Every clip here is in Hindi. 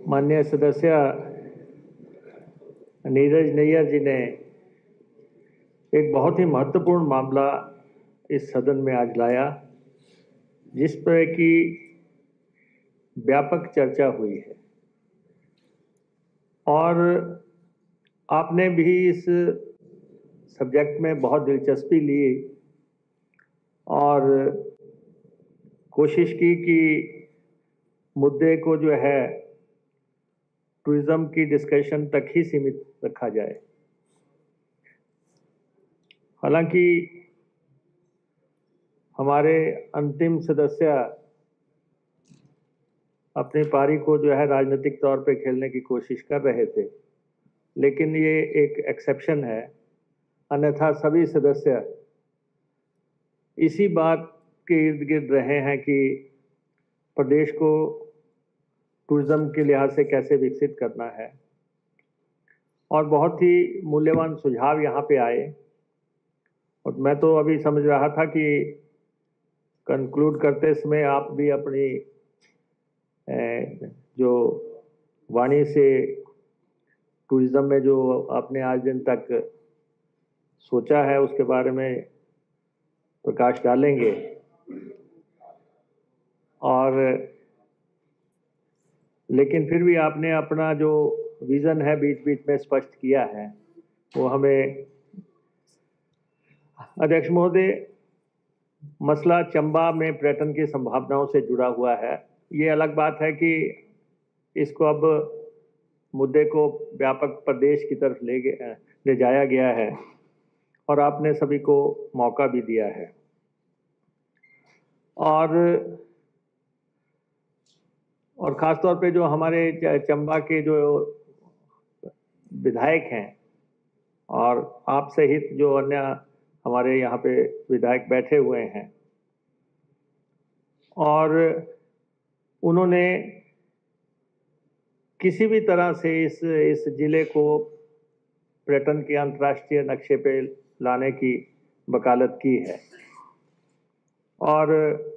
माननीय सदस्य नीरज नैयर जी ने एक बहुत ही महत्वपूर्ण मामला इस सदन में आज लाया, जिस पर की व्यापक चर्चा हुई है और आपने भी इस सब्जेक्ट में बहुत दिलचस्पी ली और कोशिश की कि मुद्दे को जो है टूरिज्म की डिस्कशन तक ही सीमित रखा जाए। हालांकि हमारे अंतिम सदस्य अपनी पारी को जो है राजनीतिक तौर पे खेलने की कोशिश कर रहे थे, लेकिन ये एक एक्सेप्शन है। अन्यथा सभी सदस्य इसी बात के इर्द गिर्द रहे हैं कि प्रदेश को टूरिज्म के लिहाज से कैसे विकसित करना है, और बहुत ही मूल्यवान सुझाव यहाँ पे आए। और मैं तो अभी समझ रहा था कि कंक्लूड करते समय आप भी अपनी जो वाणी से टूरिज्म में जो आपने आज दिन तक सोचा है उसके बारे में प्रकाश डालेंगे। और लेकिन फिर भी आपने अपना जो विजन है बीच बीच में स्पष्ट किया है, वो हमें अध्यक्ष महोदय, मसला चंबा में पर्यटन की संभावनाओं से जुड़ा हुआ है। ये अलग बात है कि इसको अब मुद्दे को व्यापक प्रदेश की तरफ ले जाया गया है और आपने सभी को मौका भी दिया है। और ख़ास तौर पे जो हमारे चंबा के जो विधायक हैं और आप सहित जो अन्य हमारे यहाँ पे विधायक बैठे हुए हैं, और उन्होंने किसी भी तरह से इस जिले को पर्यटन के अंतर्राष्ट्रीय नक्शे पे लाने की वकालत की है। और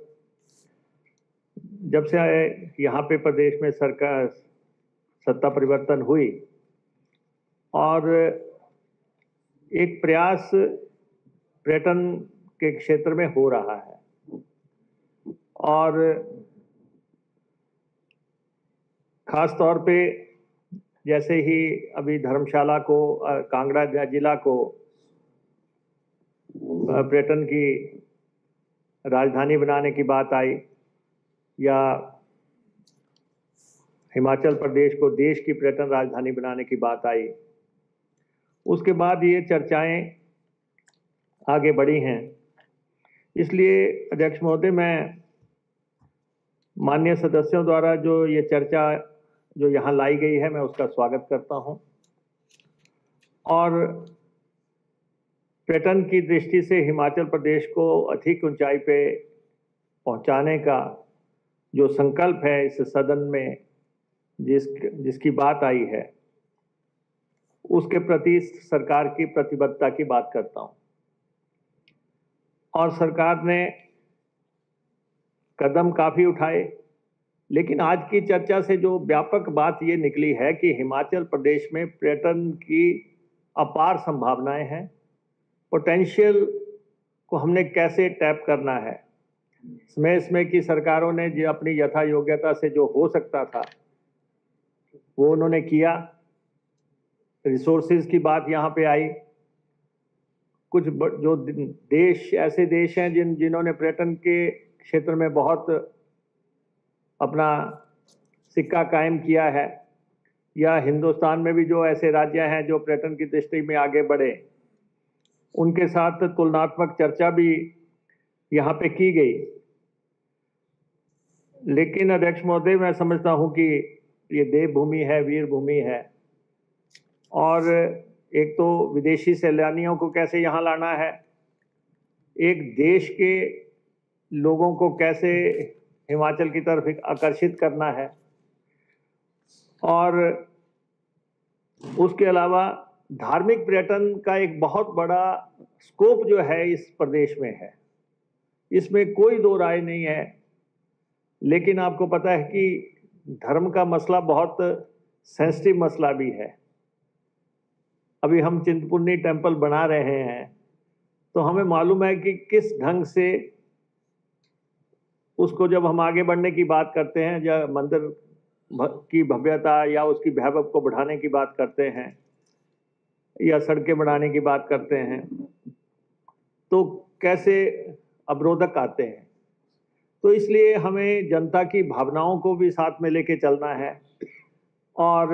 जब से यहाँ पे प्रदेश में सरकार सत्ता परिवर्तन हुई और एक प्रयास पर्यटन के क्षेत्र में हो रहा है, और खास तौर पे जैसे ही अभी धर्मशाला को, कांगड़ा जिला को पर्यटन की राजधानी बनाने की बात आई, या हिमाचल प्रदेश को देश की पर्यटन राजधानी बनाने की बात आई, उसके बाद ये चर्चाएं आगे बढ़ी हैं। इसलिए अध्यक्ष महोदय, मैं माननीय सदस्यों द्वारा जो ये चर्चा जो यहाँ लाई गई है, मैं उसका स्वागत करता हूँ। और पर्यटन की दृष्टि से हिमाचल प्रदेश को अधिक ऊंचाई पे पहुँचाने का जो संकल्प है इस सदन में जिसकी बात आई है, उसके प्रति सरकार की प्रतिबद्धता की बात करता हूँ। और सरकार ने कदम काफ़ी उठाए, लेकिन आज की चर्चा से जो व्यापक बात ये निकली है कि हिमाचल प्रदेश में पर्यटन की अपार संभावनाएं हैं। पोटेंशियल को हमने कैसे टैप करना है, इसमें की सरकारों ने जो अपनी यथा योग्यता से जो हो सकता था वो उन्होंने किया। रिसोर्सेज की बात यहाँ पे आई। कुछ जो देश, ऐसे देश हैं जिन्होंने पर्यटन के क्षेत्र में बहुत अपना सिक्का कायम किया है, या हिंदुस्तान में भी जो ऐसे राज्य हैं जो पर्यटन की दृष्टि में आगे बढ़े, उनके साथ तुलनात्मक चर्चा भी यहाँ पे की गई। लेकिन अध्यक्ष महोदय, मैं समझता हूँ कि ये देवभूमि है, वीर भूमि है, और एक तो विदेशी सैलानियों को कैसे यहाँ लाना है, एक देश के लोगों को कैसे हिमाचल की तरफ आकर्षित करना है, और उसके अलावा धार्मिक पर्यटन का एक बहुत बड़ा स्कोप जो है इस प्रदेश में है, इसमें कोई दो राय नहीं है। लेकिन आपको पता है कि धर्म का मसला बहुत सेंसिटिव मसला भी है। अभी हम चिंतपूर्णी टेम्पल बना रहे हैं, तो हमें मालूम है कि किस ढंग से उसको जब हम आगे बढ़ने की बात करते हैं, या मंदिर की भव्यता या उसकी वैभव को बढ़ाने की बात करते हैं, या सड़कें बढ़ाने की बात करते हैं, तो कैसे अवरोधक आते हैं। तो इसलिए हमें जनता की भावनाओं को भी साथ में लेके चलना है। और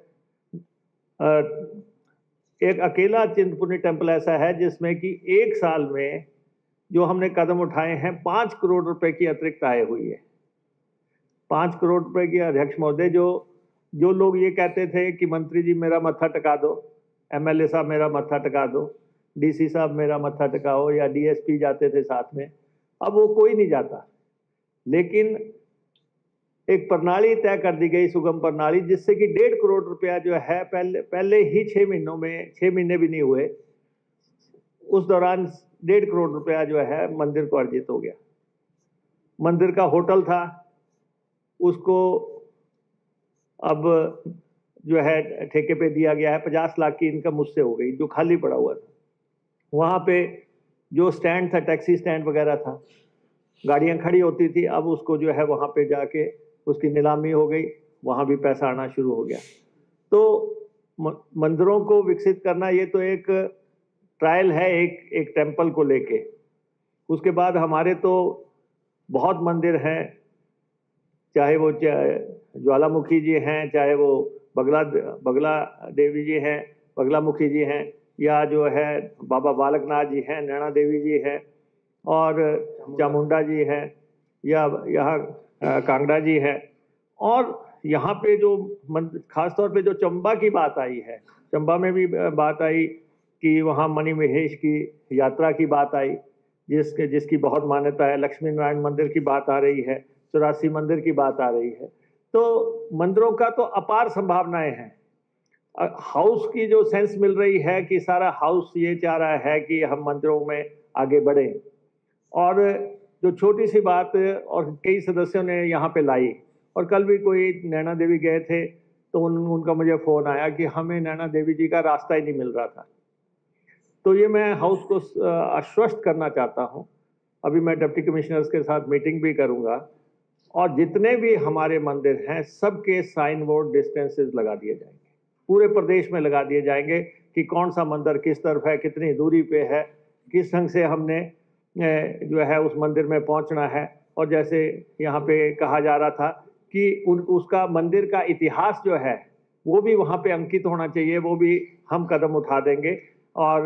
एक अकेला चिंतपूर्णी टेम्पल ऐसा है जिसमें कि एक साल में जो हमने कदम उठाए हैं, 5 करोड़ रुपए की अतिरिक्त आय हुई है। 5 करोड़ रुपए की, अध्यक्ष महोदय, जो लोग ये कहते थे कि मंत्री जी मेरा मत्था टिका दो, एमएलए साहब मेरा मत्था टिका दो, डीसी साहब मेरा मत्था टिकाओ, या डीएसपी जाते थे साथ में, अब वो कोई नहीं जाता। लेकिन एक प्रणाली तय कर दी गई, सुगम प्रणाली, जिससे कि 1.5 करोड़ रुपया जो है पहले ही 6 महीनों में, 6 महीने भी नहीं हुए, उस दौरान 1.5 करोड़ रुपया जो है मंदिर को अर्जित हो गया। मंदिर का होटल था, उसको अब जो है ठेके पे दिया गया है। 50 लाख की इनकम उससे हो गई, जो खाली पड़ा हुआ था। वहाँ पे जो स्टैंड था, टैक्सी स्टैंड वगैरह था, गाड़ियाँ खड़ी होती थी, अब उसको जो है वहाँ पे जाके उसकी नीलामी हो गई, वहाँ भी पैसा आना शुरू हो गया। तो मंदिरों को विकसित करना ये तो एक ट्रायल है, एक टेम्पल को लेके। उसके बाद हमारे तो बहुत मंदिर हैं, चाहे वो ज्वालामुखी जी हैं, चाहे वो बगला देवी जी हैं, बगलामुखी जी हैं, या जो है बाबा बालकनाथ जी हैं, नैना देवी जी हैं, और चामुंडा जी हैं, या यहाँ कांगड़ा जी है। और यहाँ पे जो खास तौर पे जो चंबा की बात आई है, चंबा में भी बात आई कि वहाँ मणि महेश की यात्रा की बात आई, जिसकी बहुत मान्यता है। लक्ष्मी नारायण मंदिर की बात आ रही है, 84 मंदिर की बात आ रही है। तो मंदिरों का तो अपार संभावनाएं हैं। हाउस की जो सेंस मिल रही है कि सारा हाउस ये चाह रहा है कि हम मंदिरों में आगे बढ़ें। और जो छोटी सी बात और कई सदस्यों ने यहाँ पे लाई, और कल भी कोई नैना देवी गए थे, तो उनका मुझे फ़ोन आया कि हमें नैना देवी जी का रास्ता ही नहीं मिल रहा था। तो ये मैं हाउस को आश्वस्त करना चाहता हूँ। अभी मैं डिप्टी कमिश्नर्स के साथ मीटिंग भी करूँगा, और जितने भी हमारे मंदिर हैं सबके साइन बोर्ड डिस्टेंसेस लगा दिए जाएंगे, पूरे प्रदेश में लगा दिए जाएंगे कि कौन सा मंदिर किस तरफ है, कितनी दूरी पे है, किस ढंग से हमने जो है उस मंदिर में पहुंचना है। और जैसे यहाँ पे कहा जा रहा था कि उसका मंदिर का इतिहास जो है वो भी वहाँ पे अंकित होना चाहिए, वो भी हम कदम उठा देंगे। और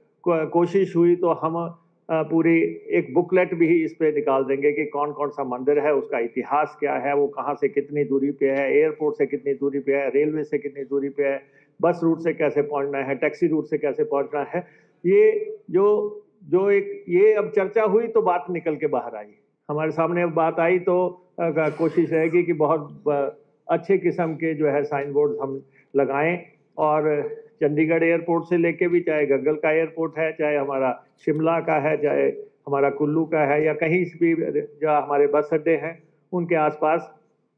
कोशिश हुई तो हम पूरी एक बुकलेट भी इस पे निकाल देंगे कि कौन कौन सा मंदिर है, उसका इतिहास क्या है, वो कहाँ से कितनी दूरी पे है, एयरपोर्ट से कितनी दूरी पे है, रेलवे से कितनी दूरी पे है, बस रूट से कैसे पहुँचना है, टैक्सी रूट से कैसे पहुँचना है। ये जो एक ये अब चर्चा हुई तो बात निकल के बाहर आई, हमारे सामने अब बात आई, तो कोशिश रहेगी कि बहुत अच्छे किस्म के जो है साइन बोर्ड हम लगाएं। और चंडीगढ़ एयरपोर्ट से लेके भी, चाहे गग्गल का एयरपोर्ट है, चाहे हमारा शिमला का है, चाहे हमारा कुल्लू का है, या कहीं भी जो हमारे बस अड्डे हैं उनके आसपास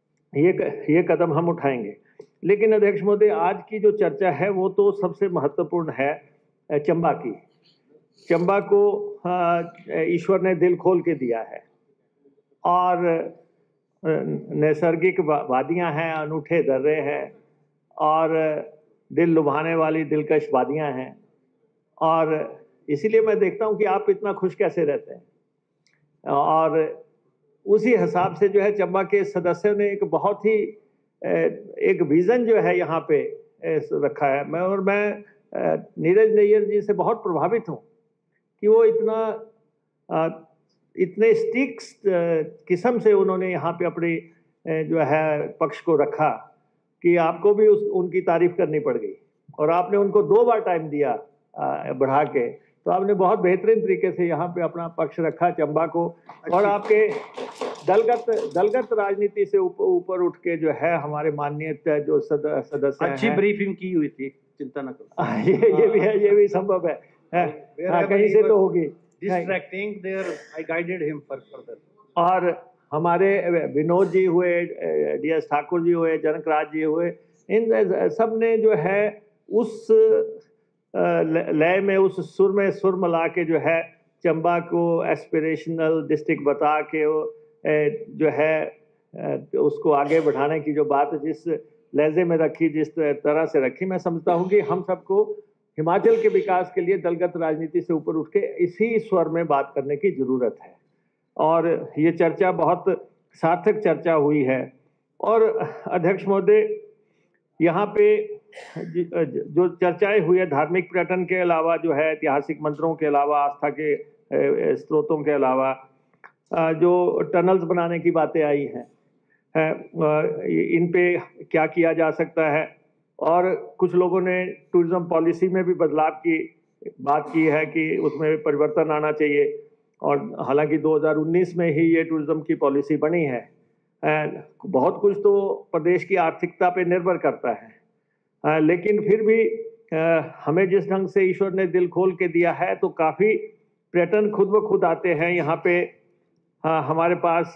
ये कदम हम उठाएंगे। लेकिन अध्यक्ष महोदय, आज की जो चर्चा है वो तो सबसे महत्वपूर्ण है चंबा की। चंबा को ईश्वर ने दिल खोल के दिया है, और नैसर्गिक वादियां हैं, अनूठे दर्रे हैं, और दिल लुभाने वाली दिलकश वादियां हैं। और इसीलिए मैं देखता हूं कि आप इतना खुश कैसे रहते हैं। और उसी हिसाब से जो है चंबा के सदस्यों ने एक बहुत ही एक विजन जो है यहाँ पे रखा है। मैं नीरज नैयर जी से बहुत प्रभावित हूँ कि वो इतने स्टिक्स किस्म से उन्होंने यहाँ पे अपने जो है पक्ष को रखा कि आपको भी उनकी तारीफ करनी पड़ गई। और आपने उनको 2 बार टाइम दिया बढ़ा के, तो आपने बहुत बेहतरीन तरीके से यहाँ पे अपना पक्ष रखा चंबा को। और आपके दलगत राजनीति से ऊपर उठ के जो है हमारे माननीय जो सदस्य अच्छी ब्रीफिंग की हुई थी, चिंता न करो। ये भी है, ये भी संभव है, कहीं से तो होगी। Distracting there, I guided him for further. और हमारे विनोद जी हुए, DS ठाकुर जी हुए, जनकराज जी हुए, इन सब ने जो है उस लय में, उस सुर में सुर मिला के जो है चंबा को एस्पिरेशनल डिस्ट्रिक्ट बता के जो है उसको आगे बढ़ाने की जो बात जिस लहजे में रखी, जिस तरह से रखी, मैं समझता हूँ कि हम सबको हिमाचल के विकास के लिए दलगत राजनीति से ऊपर उठ के इसी स्वर में बात करने की जरूरत है। और ये चर्चा बहुत सार्थक चर्चा हुई है। और अध्यक्ष महोदय, यहाँ पे जो चर्चाएं हुई है धार्मिक पर्यटन के अलावा, जो है ऐतिहासिक मंदिरों के अलावा, आस्था के स्रोतों के अलावा, जो टनल्स बनाने की बातें आई हैं, इन पे क्या किया जा सकता है। और कुछ लोगों ने टूरिज्म पॉलिसी में भी बदलाव की बात की है कि उसमें परिवर्तन आना चाहिए। और हालांकि 2019 में ही ये टूरिज्म की पॉलिसी बनी है। बहुत कुछ तो प्रदेश की आर्थिकता पे निर्भर करता है, लेकिन फिर भी हमें जिस ढंग से ईश्वर ने दिल खोल के दिया है तो काफ़ी पर्यटन खुद ब खुद आते हैं यहाँ पे। हमारे पास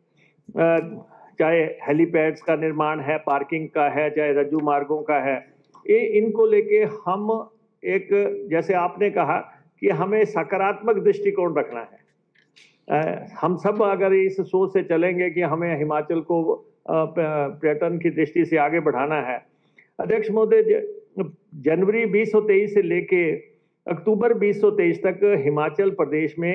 चाहे हेलीपैड्स का निर्माण है, पार्किंग का है, चाहे रज्जू मार्गों का है, इनको लेके हम एक, जैसे आपने कहा कि हमें सकारात्मक दृष्टिकोण रखना है। हम सब अगर इस सोच से चलेंगे कि हमें हिमाचल को पर्यटन की दृष्टि से आगे बढ़ाना है। अध्यक्ष महोदय, जनवरी 2023 से लेके अक्टूबर 2023 तक हिमाचल प्रदेश में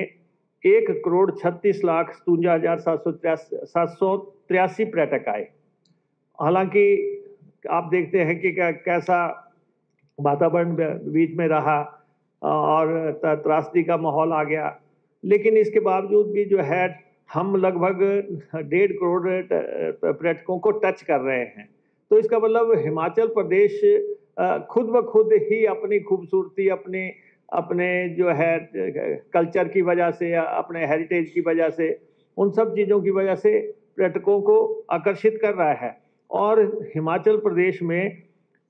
1,36,57,783 पर्यटक आए। हालांकि आप देखते हैं कि कैसा वातावरण बीच में रहा और त्रासदी का माहौल आ गया, लेकिन इसके बावजूद भी जो है हम लगभग 1.5 करोड़ पर्यटकों को टच कर रहे हैं। तो इसका मतलब हिमाचल प्रदेश खुद ब खुद ही अपनी खूबसूरती, अपने जो है कल्चर की वजह से, अपने हेरिटेज की वजह से, उन सब चीज़ों की वजह से पर्यटकों को आकर्षित कर रहा है। और हिमाचल प्रदेश में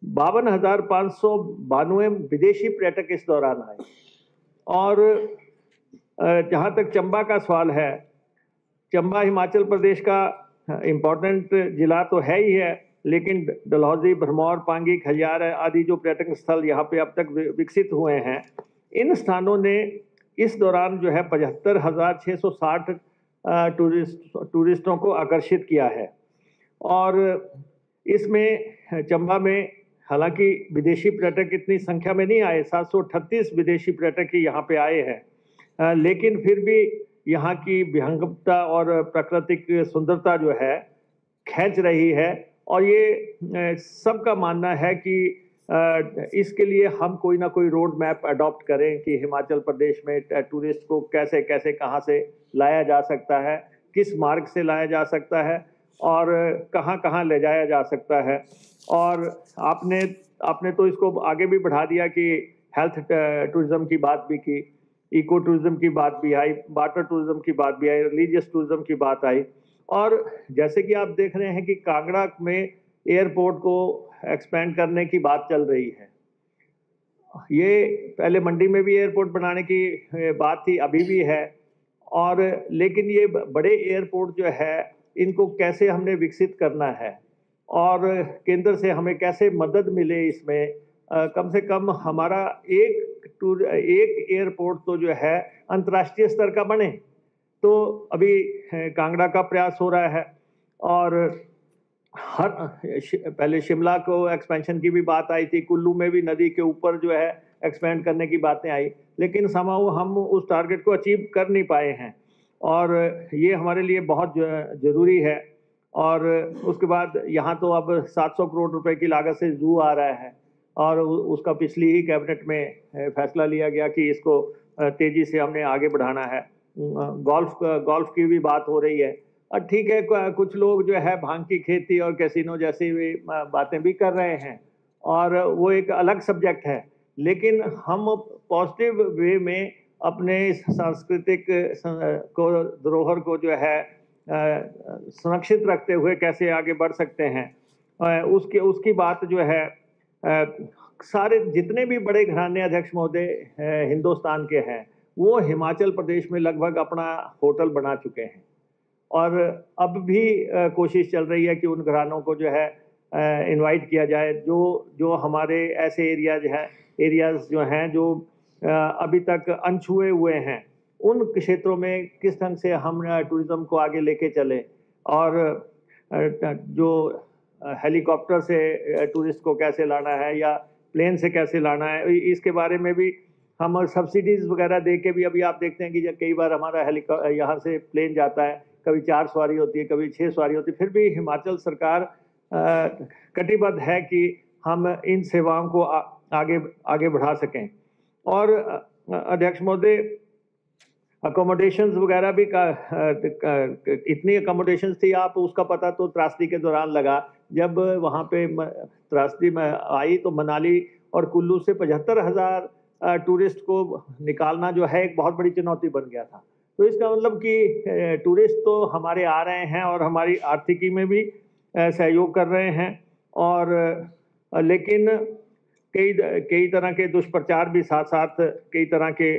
52,592 विदेशी पर्यटक इस दौरान आए। और जहाँ तक चंबा का सवाल है, चंबा हिमाचल प्रदेश का इम्पोर्टेंट जिला तो है ही है, लेकिन डलहौजी, भरमौर, पांगी, खजियार आदि जो पर्यटन स्थल यहाँ पे अब तक विकसित हुए हैं, इन स्थानों ने इस दौरान जो है 75,660 टूरिस्टों को आकर्षित किया है। और इसमें चंबा में हालांकि विदेशी पर्यटक इतनी संख्या में नहीं आए, 738 विदेशी पर्यटक ही यहाँ पे आए हैं, लेकिन फिर भी यहाँ की विहंगमता और प्राकृतिक सुंदरता जो है खींच रही है। और ये सबका मानना है कि इसके लिए हम कोई ना कोई रोड मैप अडॉप्ट करें कि हिमाचल प्रदेश में टूरिस्ट को कैसे कैसे कहाँ से लाया जा सकता है, किस मार्ग से लाया जा सकता है और कहाँ कहाँ ले जाया जा सकता है। और आपने तो इसको आगे भी बढ़ा दिया कि हेल्थ टूरिज्म की बात भी की, इको टूरिज्म की बात भी आई, वाटर टूरिज्म की बात भी आई, रिलीजियस टूरिज्म की बात आई। और जैसे कि आप देख रहे हैं कि कांगड़ा में एयरपोर्ट को एक्सपेंड करने की बात चल रही है। ये पहले मंडी में भी एयरपोर्ट बनाने की बात थी, अभी भी है। और लेकिन ये बड़े एयरपोर्ट जो है इनको कैसे हमने विकसित करना है और केंद्र से हमें कैसे मदद मिले इसमें, कम से कम हमारा एक एयरपोर्ट तो जो है अंतर्राष्ट्रीय स्तर का बने। तो अभी कांगड़ा का प्रयास हो रहा है और पहले शिमला को एक्सपेंशन की भी बात आई थी, कुल्लू में भी नदी के ऊपर जो है एक्सपेंड करने की बातें आई, लेकिन समाउ हम उस टारगेट को अचीव कर नहीं पाए हैं और ये हमारे लिए बहुत ज़रूरी है। और उसके बाद यहाँ तो अब 700 करोड़ रुपए की लागत से जू आ रहा है और उसका पिछली ही कैबिनेट में फैसला लिया गया कि इसको तेज़ी से हमने आगे बढ़ाना है। गोल्फ की भी बात हो रही है। और ठीक है, कुछ लोग जो है भांग की खेती और कैसीनो जैसी भी बातें भी कर रहे हैं और वो एक अलग सब्जेक्ट है, लेकिन हम पॉजिटिव वे में अपने सांस्कृतिक धरोहर को जो है संरक्षित रखते हुए कैसे आगे बढ़ सकते हैं, उसकी बात जो है सारे जितने भी बड़े घराने अध्यक्ष महोदय हिंदुस्तान के हैं वो हिमाचल प्रदेश में लगभग अपना होटल बना चुके हैं और अब भी कोशिश चल रही है कि उन घरानों को जो है इनवाइट किया जाए जो हमारे ऐसे एरियाज जो हैं जो अभी तक अनछुए हुए हैं, उन क्षेत्रों में किस ढंग से हम टूरिज्म को आगे लेके चलें और जो हेलीकॉप्टर से टूरिस्ट को कैसे लाना है या प्लेन से कैसे लाना है, इसके बारे में भी हम सब्सिडीज वगैरह दे के भी, अभी आप देखते हैं कि जब कई बार हमारा यहाँ से प्लेन जाता है, कभी 4 सवारी होती है, कभी 6 सवारी होती है, फिर भी हिमाचल सरकार कटिबद्ध है कि हम इन सेवाओं को आगे बढ़ा सकें। और अध्यक्ष महोदय, अकोमोडेशंस वगैरह भी इतनी अकोमोडेशंस थी, आप उसका पता तो त्रासदी के दौरान लगा, जब वहाँ पे त्रासदी में आई तो मनाली और कुल्लू से 75,000 टूरिस्ट को निकालना जो है एक बहुत बड़ी चुनौती बन गया था। तो इसका मतलब कि टूरिस्ट तो हमारे आ रहे हैं और हमारी आर्थिकी में भी सहयोग कर रहे हैं, और लेकिन कई तरह के दुष्प्रचार भी साथ साथ कई तरह के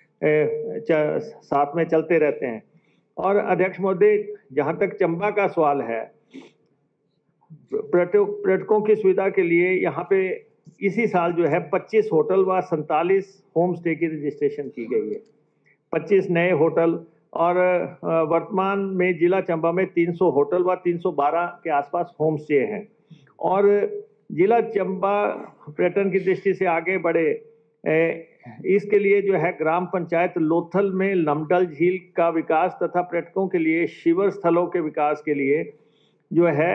साथ में चलते रहते हैं। और अध्यक्ष महोदय, जहाँ तक चंबा का सवाल है, पर्यटकों की सुविधा के लिए यहाँ पे इसी साल जो है 25 होटल व 47 होम स्टे की रजिस्ट्रेशन की गई है, 25 नए होटल, और वर्तमान में जिला चंबा में 300 होटल व 312 के आसपास होम स्टे हैं। और जिला चंबा पर्यटन की दृष्टि से आगे बढ़े, इसके लिए जो है ग्राम पंचायत लोथल में लमडल झील का विकास तथा पर्यटकों के लिए शिविर स्थलों के विकास के लिए जो है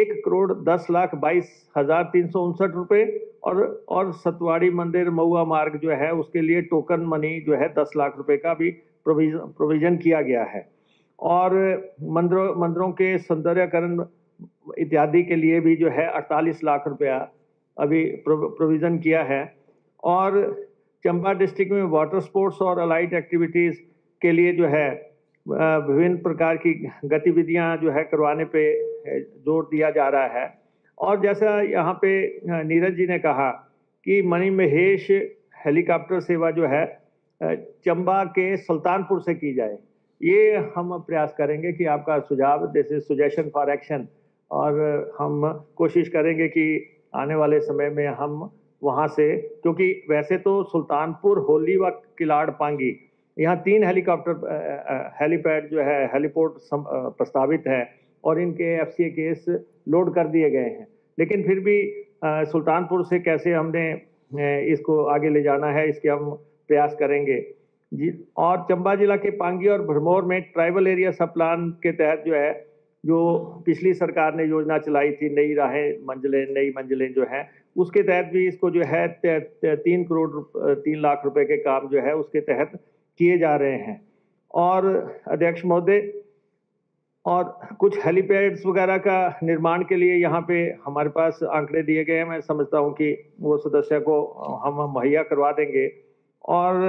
1,10,22,359 रुपये, और सतवाड़ी मंदिर महुआ मार्ग जो है उसके लिए टोकन मनी जो है 10 लाख रुपए का भी प्रोविजन किया गया है। और मंदिरों के सौंदर्यकरण इत्यादि के लिए भी जो है 48 लाख रुपया अभी प्रोविजन किया है। और चंबा डिस्ट्रिक्ट में वाटर स्पोर्ट्स और अलाइड एक्टिविटीज़ के लिए जो है विभिन्न प्रकार की गतिविधियां जो है करवाने पे जोर दिया जा रहा है। और जैसा यहाँ पे नीरज जी ने कहा कि मणि महेश हेलीकॉप्टर सेवा जो है चंबा के सुल्तानपुर से की जाए, ये हम प्रयास करेंगे कि आपका सुझाव, this is suggestion for action, और हम कोशिश करेंगे कि आने वाले समय में हम वहाँ से, क्योंकि वैसे तो सुल्तानपुर, होली व किलाड़ पांगी, यहाँ 3 हेलीपैड जो है हेलीपोर्ट प्रस्तावित है और इनके FCA केस लोड कर दिए गए हैं, लेकिन फिर भी सुल्तानपुर से कैसे हमने इसको आगे ले जाना है, इसके हम प्रयास करेंगे जी। और चंबा जिला के पांगी और भरमौर में ट्राइबल एरिया सब प्लान के तहत जो है, जो पिछली सरकार ने योजना चलाई थी, नई मंजिलें जो हैं, उसके तहत भी इसको जो है 3 लाख रुपए के काम जो है उसके तहत किए जा रहे हैं। और अध्यक्ष महोदय, और कुछ हेलीपैड्स वगैरह का निर्माण के लिए यहाँ पे हमारे पास आंकड़े दिए गए हैं, मैं समझता हूँ कि वो सदस्य को हम मुहैया करवा देंगे। और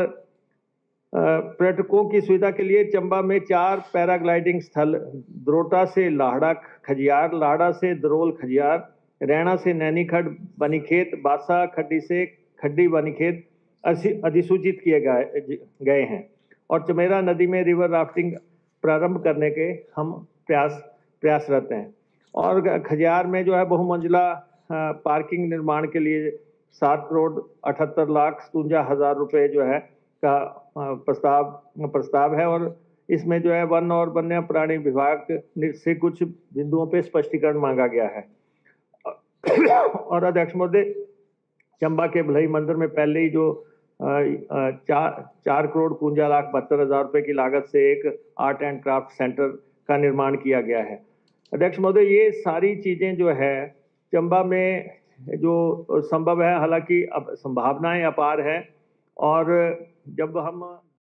पर्यटकों की सुविधा के लिए चंबा में 4 पैराग्लाइडिंग स्थल, द्रोटा से लाहड़ा खजियार, लाहड़ा से दरोल खजियार, रैना से नैनीखड्ड बनीखेत, बासा खड्डी से खड्डी बनीखेत अधिसूचित किए गए हैं। और चमेरा नदी में रिवर राफ्टिंग प्रारंभ करने के हम प्रयासरत हैं। और खजियार में जो है बहुमंजिला पार्किंग निर्माण के लिए 7,78,57,हजार रुपये जो है का प्रस्ताव है, और इसमें जो है वन और वन्य प्राणी विभाग से कुछ बिंदुओं पे स्पष्टीकरण मांगा गया है। और अध्यक्ष महोदय, चंबा के भलई मंदिर में पहले ही जो 4,52,72,हजार रुपये की लागत से एक आर्ट एंड क्राफ्ट सेंटर का निर्माण किया गया है। अध्यक्ष महोदय, ये सारी चीज़ें जो है चंबा में जो संभव है, हालांकि अब संभावनाएं अपार हैं, और जब हम